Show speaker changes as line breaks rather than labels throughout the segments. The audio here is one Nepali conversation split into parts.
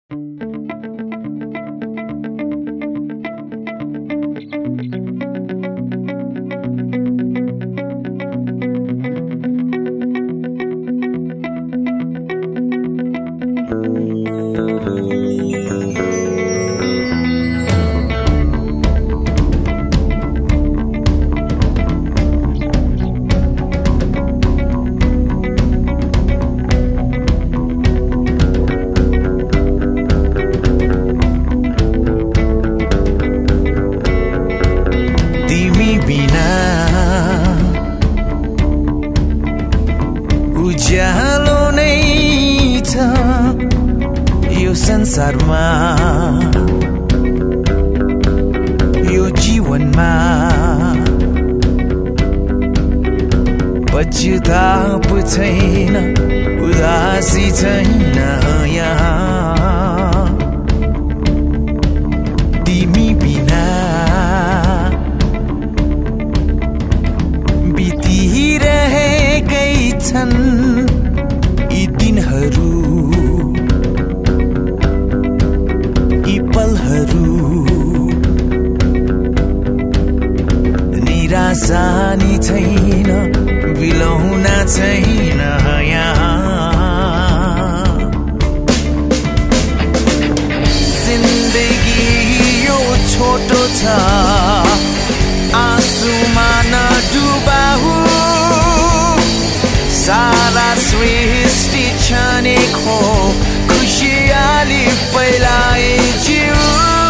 उज्यालो नै छ यो संसारमा यो जीवनमा पश्चाताप छैन उदासी छैन यहाँ तिमी बिना बितिरहेकै छन् यी दिनहरू यी पलहरू निराशा नि छैन बिलौन छैन यहाँ जिन्दगी यो छोटो छ आँसुमा नडुबाऊ सारा सृष्टि क्षणिक हो खुशियाली फैलाए जिउ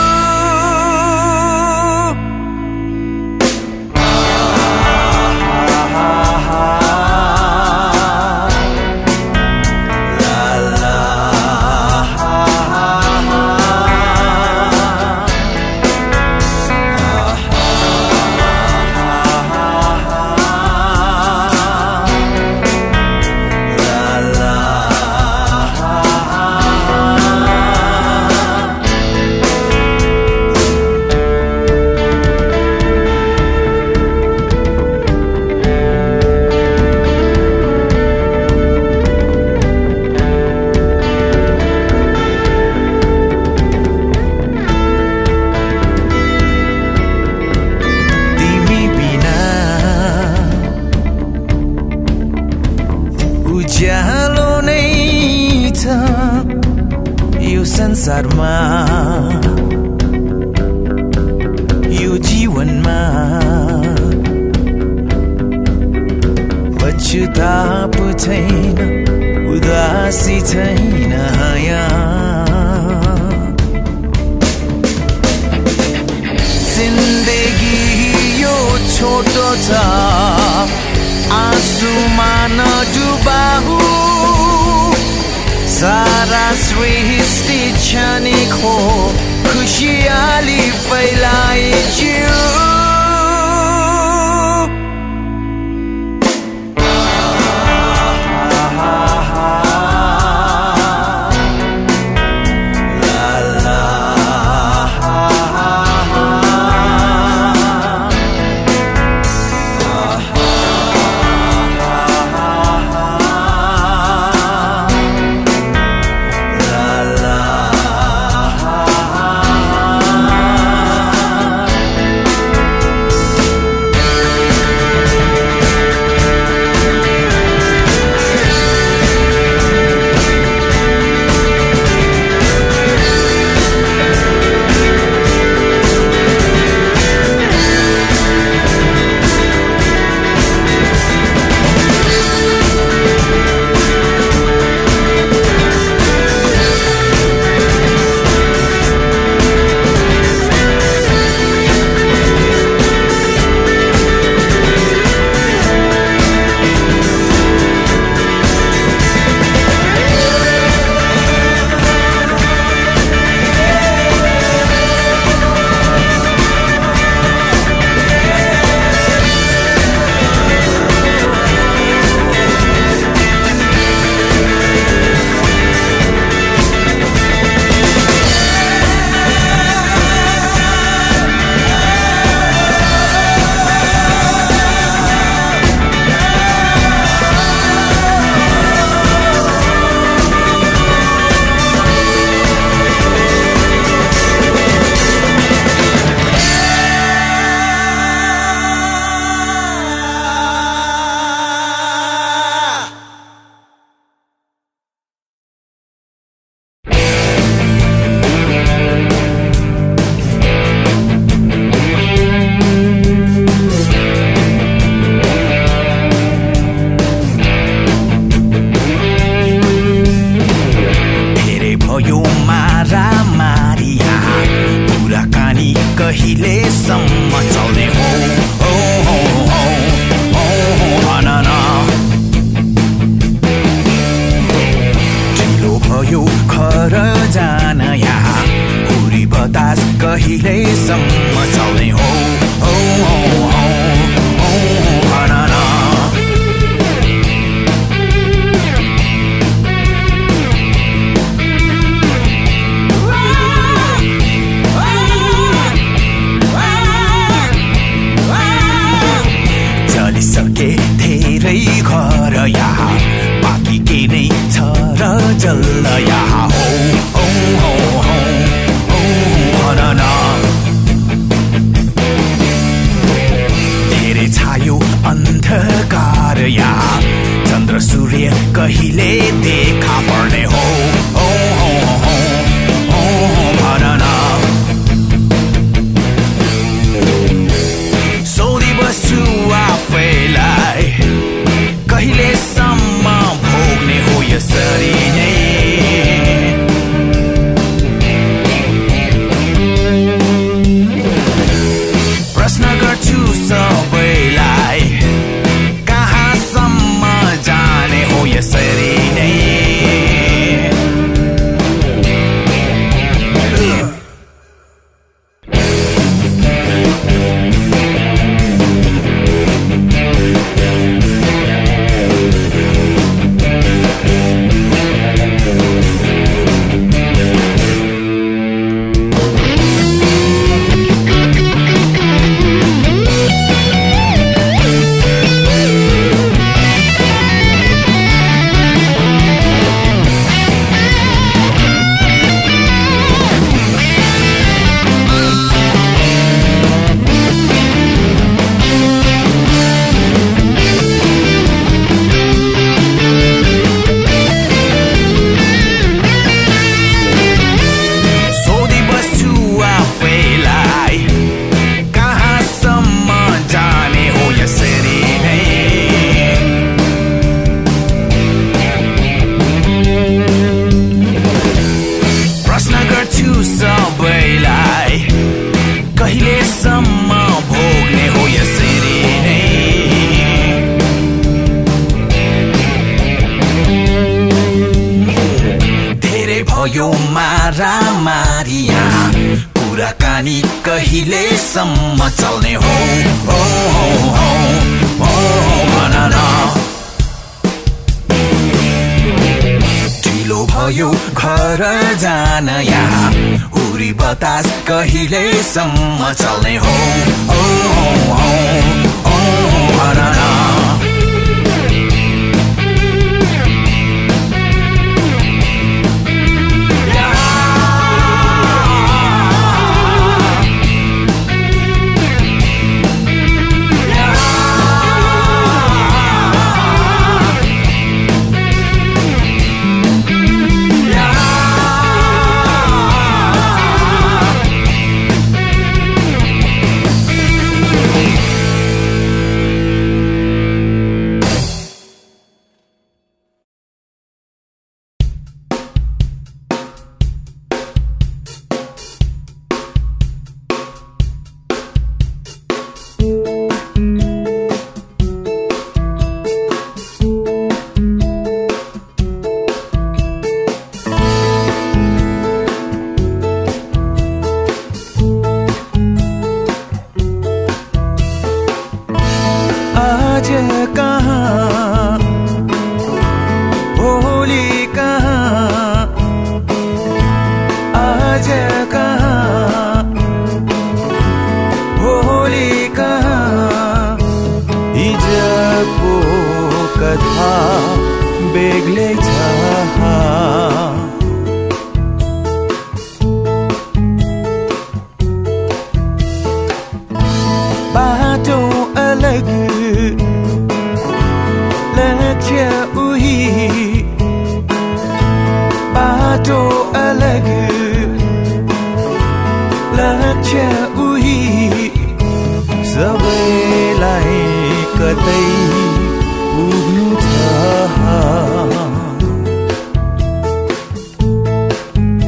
उज्यालो नै छ यो संसारमा यो जीवनमा पश्चाताप छैन उदासी छैन यहाँ जिन्दगी यो छोटो छ आँसुमा नडुबाऊ सारा सृष्टि क्षणिक हो खुशियाली फैलाए जिउ भयो मारामारी कुराकानी कहिलेसम्म चल्ने हो भन न ढिलो भयो घर जान यहाँ हुरी बतास कहिलेसम्म चल्ने हो भन न चलिसके धेरै घर यहाँ बाँकी के नै छ र जल्द यहाँ हो भन न धेरै छायो अन्धकार यहाँ चन्द्र सूर्य कहिले देखा पर्ने हो भन न सोधी बस्छु आफैलाई कहिलेसम्म भोग्ने हो यसरी नै प्रश्न गर्छु सबैलाई कहाँसम्म जाने हो यसरी नै सबैलाई कहिलेसम्म भोग्ने हो यसरी नै धेरै भयो मारामारी कुराकानी कहिलेसम्म चल्ने हो भन न ढिलो भयो घर जान यहाँ हुरी बतास कहिलेसम्म चल्ने हो भन न आज कहाँ भोलि कहाँ आज कहाँ भोलि कहाँ हिजोको कथा बेग्लै छ बाटो अलग लक्ष्य उही बाटो अलग लक्ष्य उही सबैलाई कतै पुग्नु छ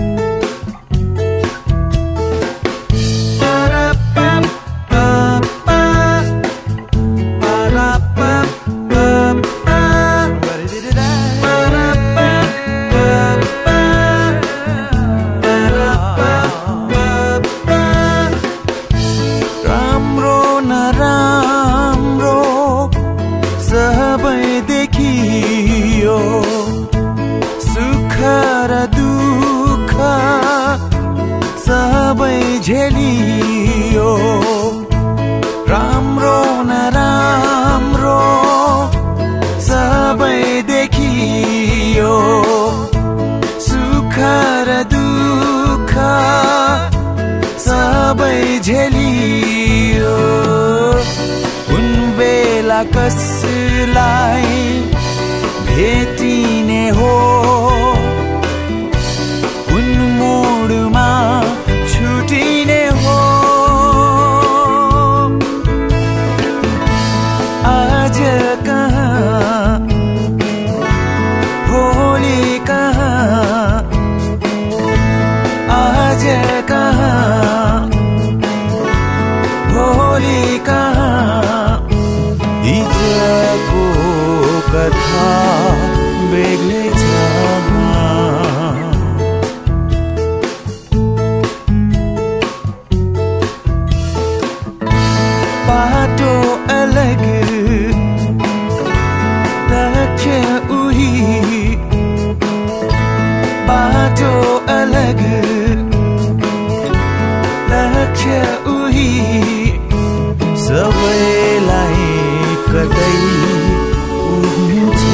झेलियो राम्रो नराम्रो सबै देखियो सुख र दुःख सबै झेलियो कुन बेला कसलाई भेटिने हो कुन मोडमा छुटिने हो आज कहाँ भोलि कहाँ आज कहाँ भोलि कहाँ हिजोको कथा बेग्लै छ बाटो अलग लक्ष्य उही बाटो अलग लक्ष्य उही सबैलाई कतै हुन्छ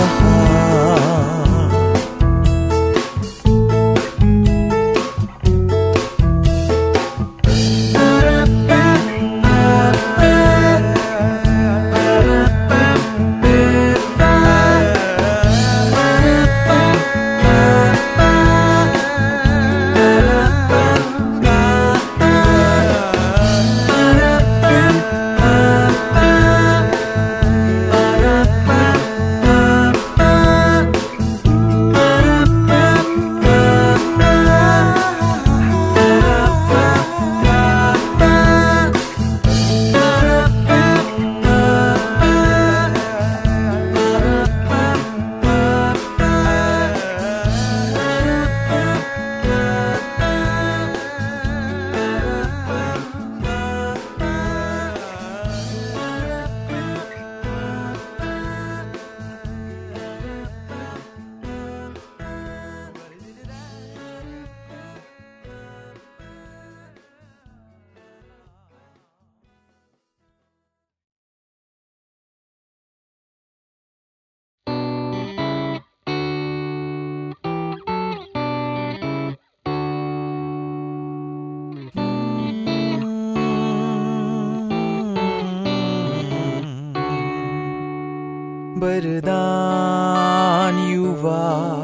वरदान युवा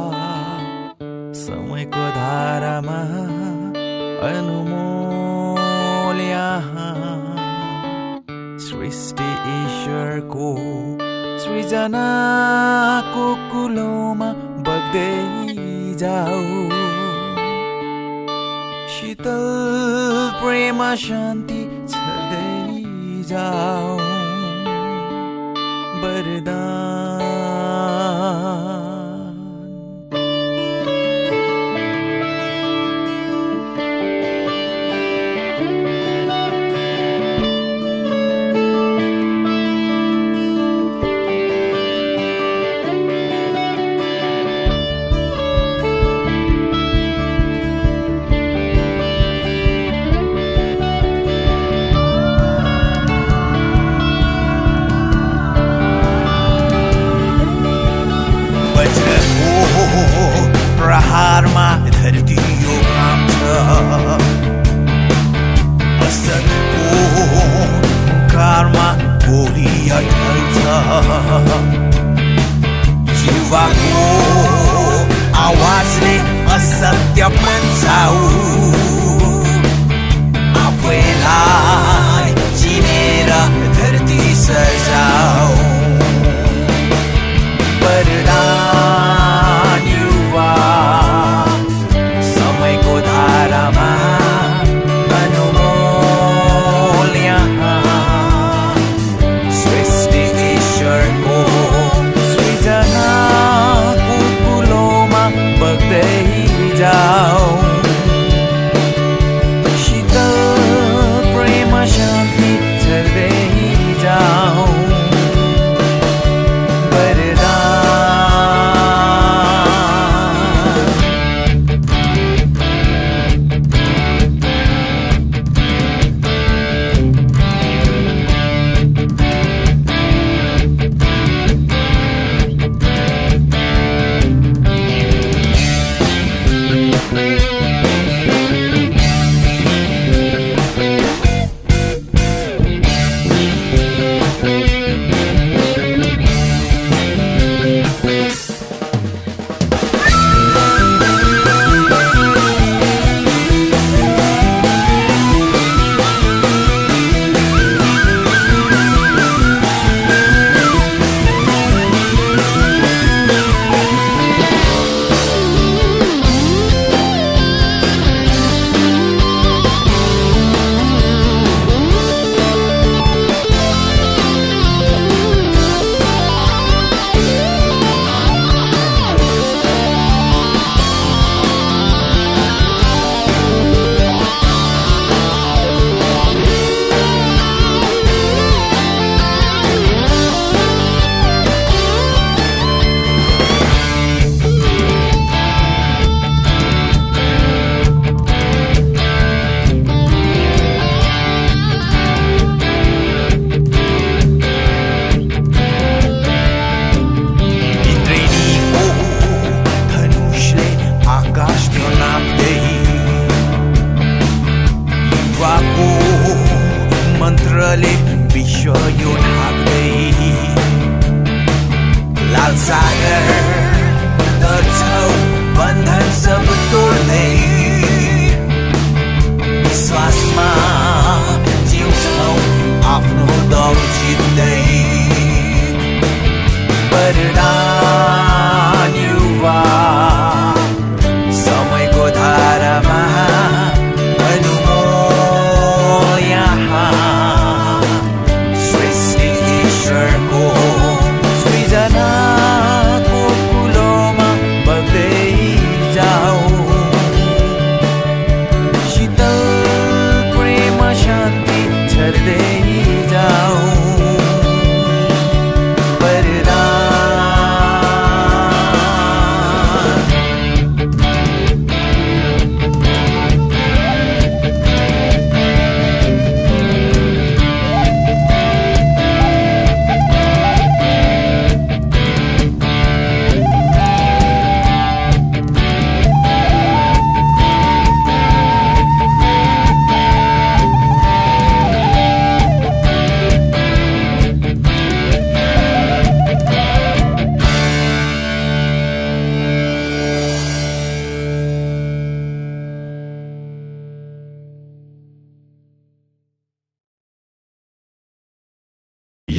समयको धारामा अनमोल यहाँ सृष्टि ईश्वरको सृजनाको कुलोमा बग्दै जाऊ शीतल प्रेम शान्ति छर्दै जाऊ वरदान प्रहारमा धरती यो काम्छ असतको कारमा गोली ढल्छ युवाको आवाजले असत्य पन्छाउ आफैलाई चिनेर धरती सजाऊ वरदान युवा समयको धारामा अनमोल यहाँ सृष्टि ईश्वरको सृजनाको कुलोमा बग्दै जाऊ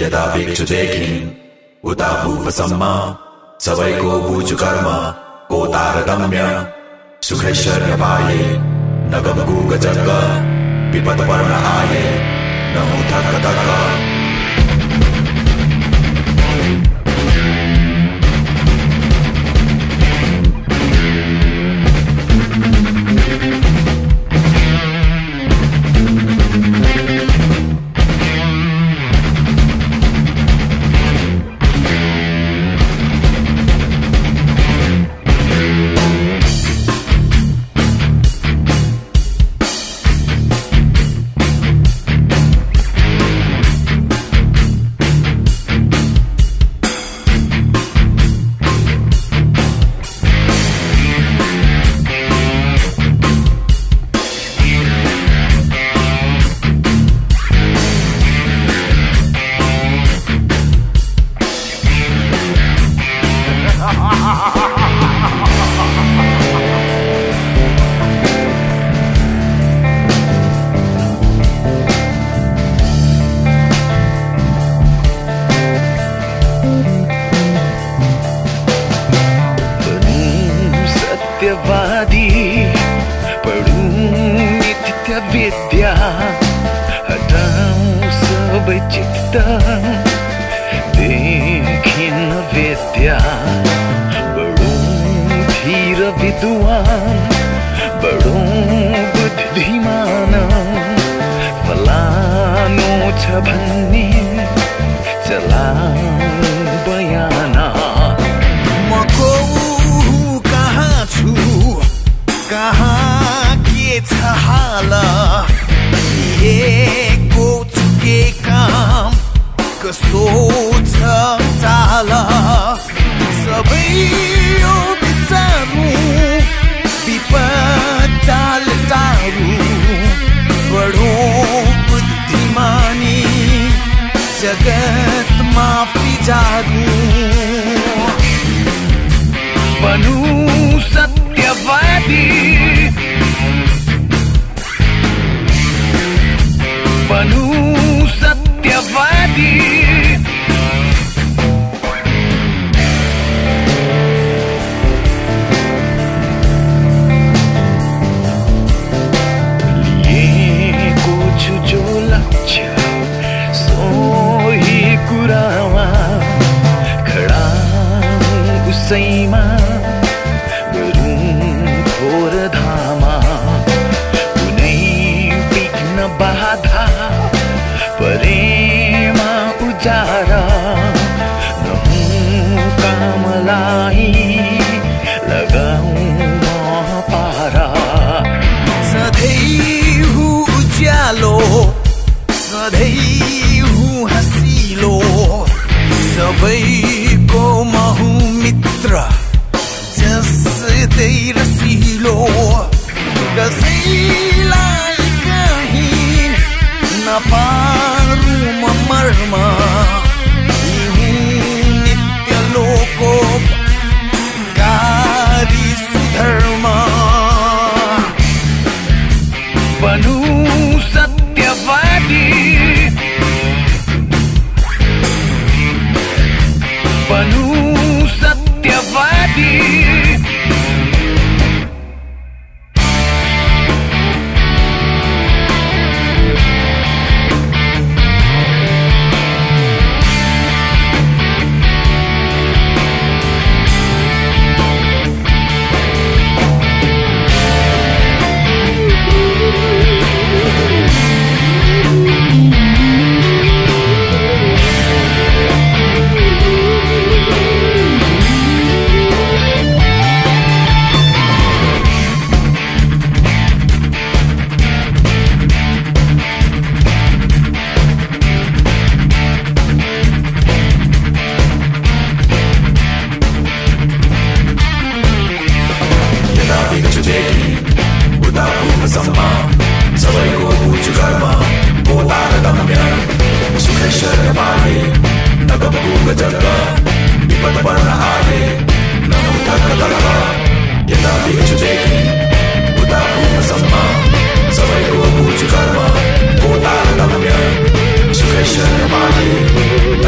यदा भिक्षु देखिन् उता भूपसम्म सबैको बुझु कर्म को तारतम्य सुखैश्वर्य पाए नगम गुग जग विपद पर्न आए नहु थक थक
सत्यवादी पढौँ नित्य विद्या हटाऊँ सबै चित्त देखिन विद्या बढौँ धीर विद्वान बढौँ बुद्धिमान फलानो छ भन्ने चलाऊँ बयाना
कहाँ के छ हाल लिएको छु के काम कस्तो छ चाल सबै यो विचारु विपद चाल टारु बढौँ बुद्धिमानी जगतमा फिजारु
बनूं सत्यवादी बनूं सत्यवादी लिएको छु जो लक्ष्य सोही कुरामा खडा उसैमा घोर धामा कुनै विघ्न बाधा परेमा उजारा नहुँ कामलाई लगाऊँ पारा
सधैँ हूँ उज्यालो सधैँ हूँ हँसिलो सबैको म हूँ मित्र जस्तै रसिलो कसैलाई कहीँ नपारु म मर्म नित्य लोको कारी सुधर्म
बनूं सत्यवादी बनूं सत्यवादी
सबैको बुझु कर्म को तारतम्य सुखैश्वर्य पाए नगम गुग जग विपद पर्न आए नहु थक थक यदा भिक्षु देखिन् उता भूपसम्म सबैको बुझु कर्म को तारतम्य सुखैश्वर्य पाए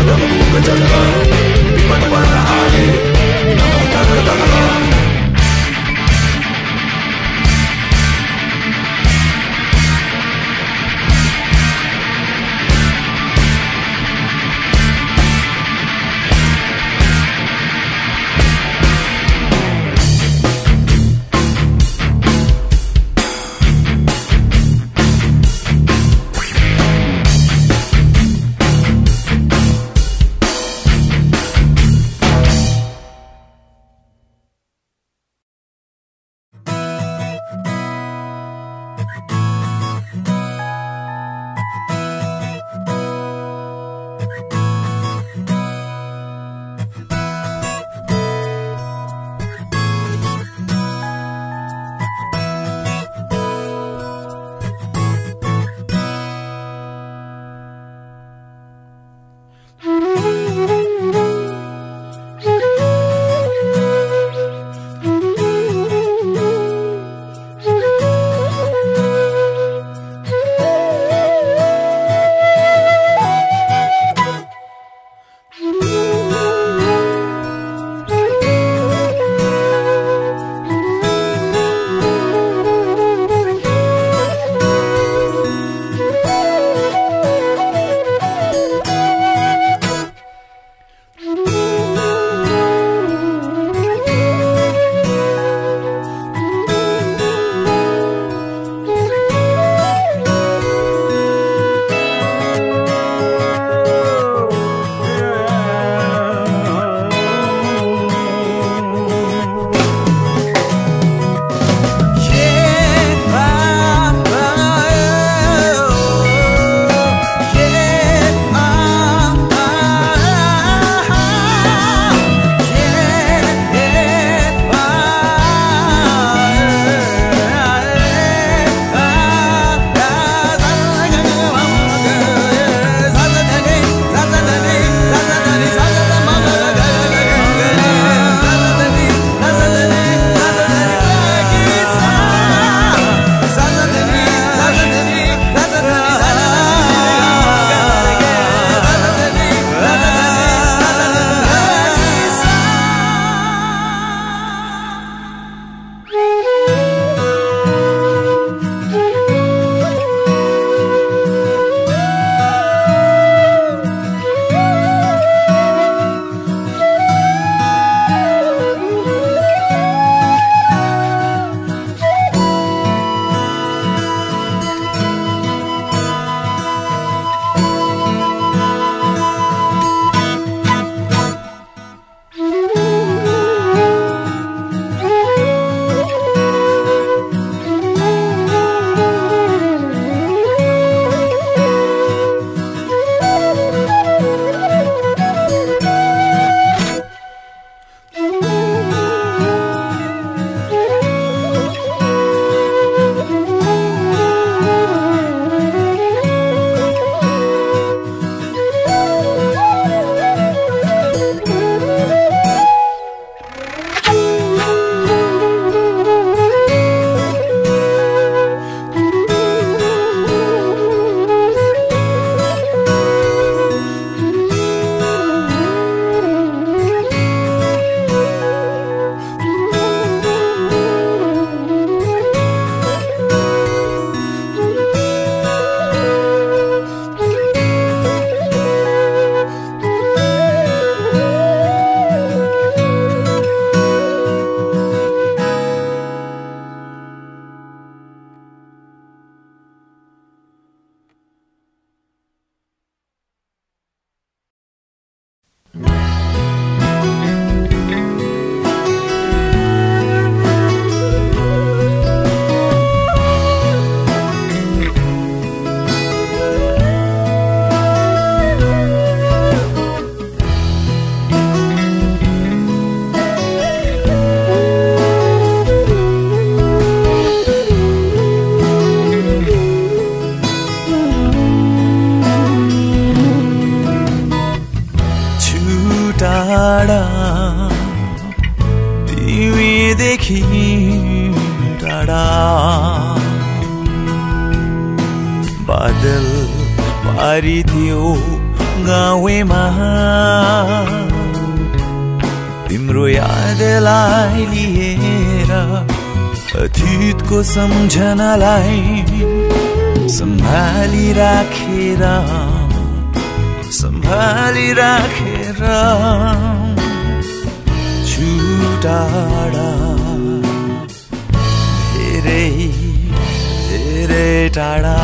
बादल पारिदियो गाउँमा तिम्रो यादलाई लिएर अतीतको सम्झनालाई सम्भाली राखेर छुटाडा धेरै धेरै टाढा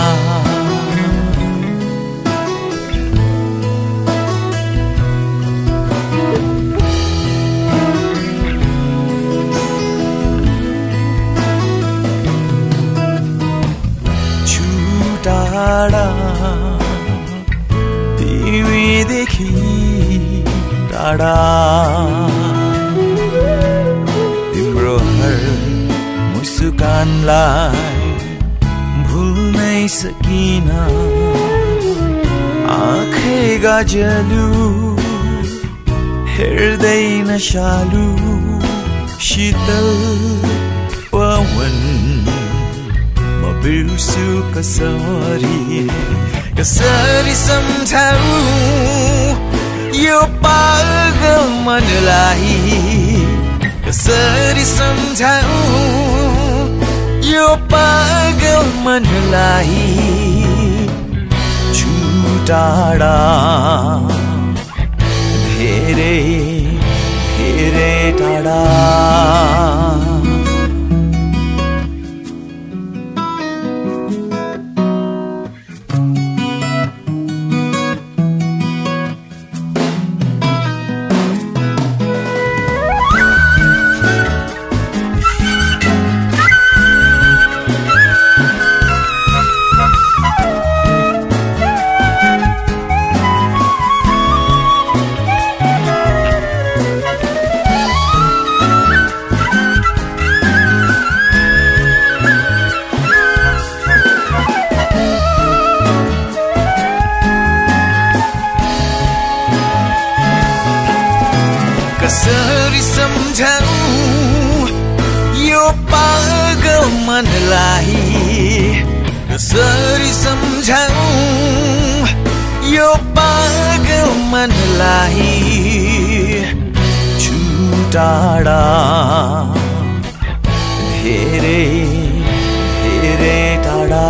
टाढा तिमीदेखि टाढा तिम्रो हर मुस्कानलाई भुल्नै सकिन आँखै गाजलु हेर्दै नशालु शीतल पवन बिर्सु कसरी सम्झाऊ यो पागल मनलाई कसरी सम्झाऊ यो पागल मनलाई छुटाडा धेरै धेरै टाढा कसरी सम्झाऊ यो पागल मनलाई कसरी सम्झाऊ यो पागल मनलाई छुटाडा धेरै धेरै टाढा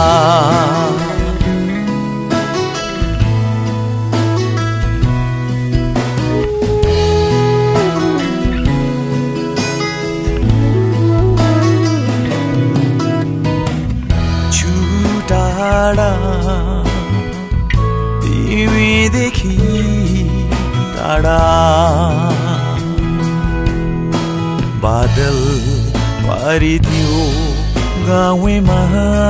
तिमीदेखि टाढा बादल पारिदियो गाउँमा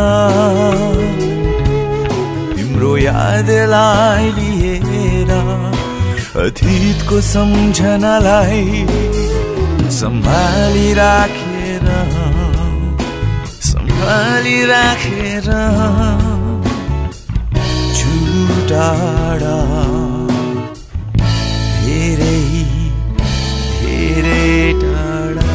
तिम्रो यादलाई लिएर अतीतको सम्झनालाई सम्भाली राखेर छुटाडा धेरै धेरै टाढा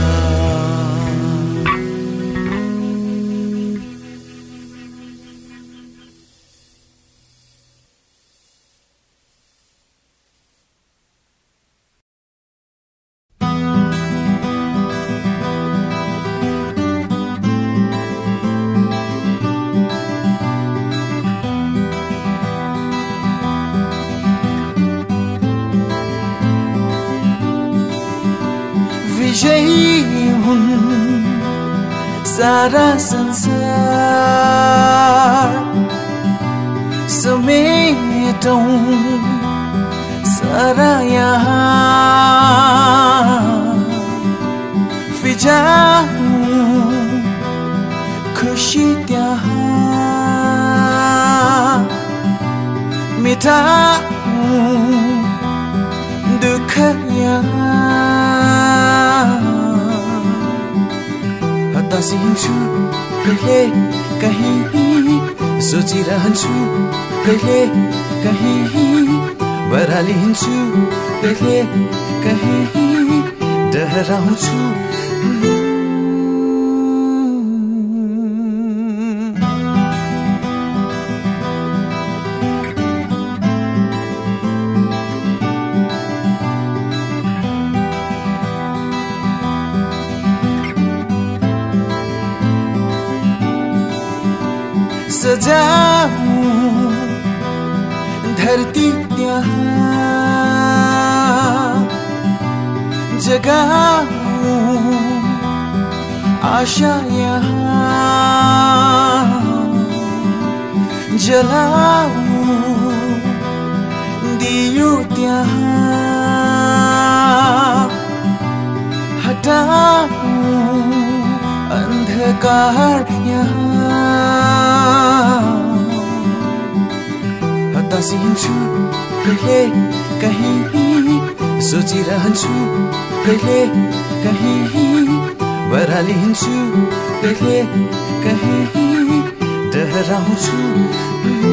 विजयी हुन् सारा संसार समेटौं सारा यहाँ फिजाऊं खुशी त्यहाँ मिटाऊं दुःख यहाँ हतासिन्छु कहिले कहीँ सोचिरहन्छु कहिले कहीँ बरालिन्छु कहिले कहीँ डराउँछु
सजाऊं धरती त्यहाँ जगाऊं आशा यहाँ जलाऊं दियो त्यहाँ हटाऊं अंधकार यहाँ हतासी हिँड्छु कहिले कहीँ सोचिरहन्छु कहिले कहीँ बराली हिँड्छु कहिले कहीँ डराउँछु